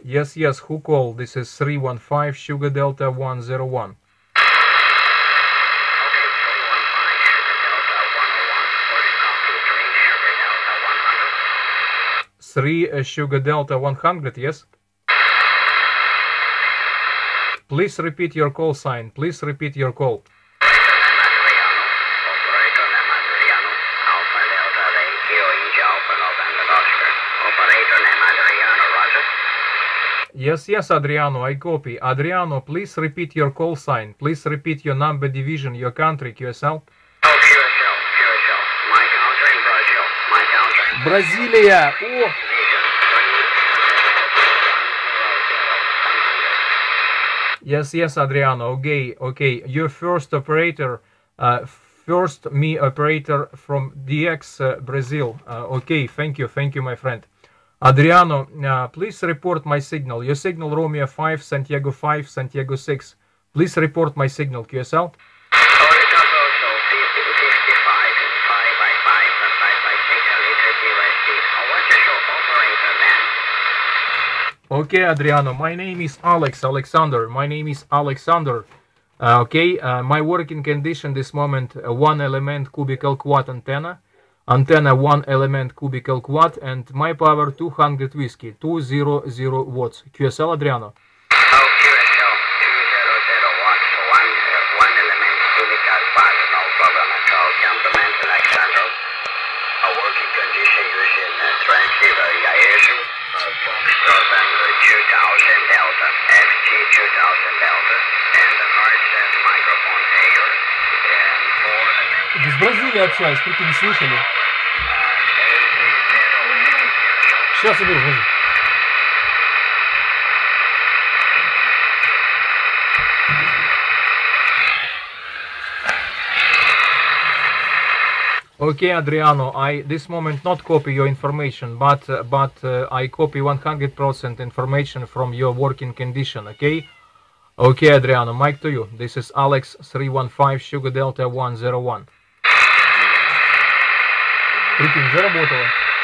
Yes, yes, who called? This is 315 Sugar Delta 101. 3 Sugar Delta 100, yes? Please repeat your call sign. Please repeat your call. Yes, yes, Adriano, I copy. Adriano, please repeat your call sign. Please repeat your number, division, your country, QSL. Oh, QSL. My country, Brazil. My country. Braziliya. Oh. Yes, yes, Adriano. Okay. Your first operator, first me operator from DX Brazil. Okay, thank you, my friend. Adriano, please report my signal. Your signal Romeo 5, Santiago 5, Santiago 6. Please report my signal, QSL. Okay, Adriano, my name is Alexander. My name is Alexander. Okay, my working condition this moment, 1 element cubical quad antenna. Antenna 1 element cubical quad, and my power 200 whiskey, 200 watts. QSL, Adriano. Oh, QSL, 200 watts, 1 element cubical quad, no problem at all. Gentleman, Alexander. A working condition using transceiver Yaesu, Foxtrot Tango 2000 Delta, FT 2000 Delta, and the hardset microphone Air, and 4 element. С Бразилией общаюсь, прикинь, слышали? Сейчас я буду. Okay, Adriano, I this moment not copy your information, but I copy 100% information from your working condition. Okay. Okay, Adriano, mic to you. This is Alex 315 Sugar Delta 101. Прикинь, заработало.